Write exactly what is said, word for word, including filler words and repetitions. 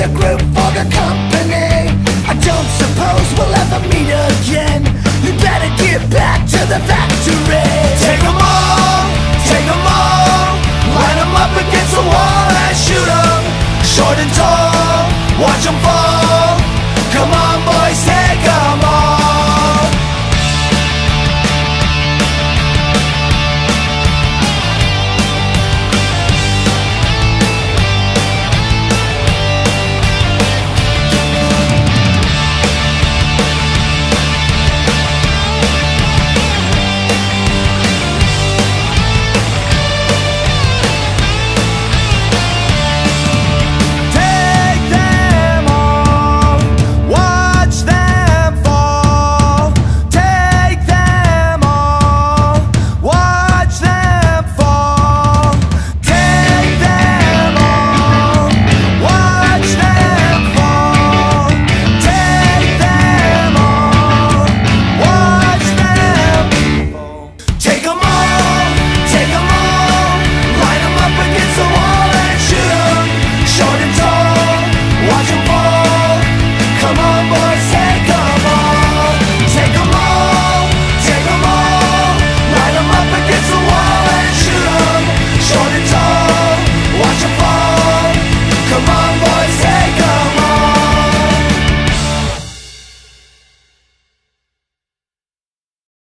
a group for the company. I don't suppose we'll ever meet again. You better get back to the factory. Take 'em all, take 'em all, line 'em up against the wall and shoot 'em. Short and tall, watch 'em fall. Come on boys, take 'em.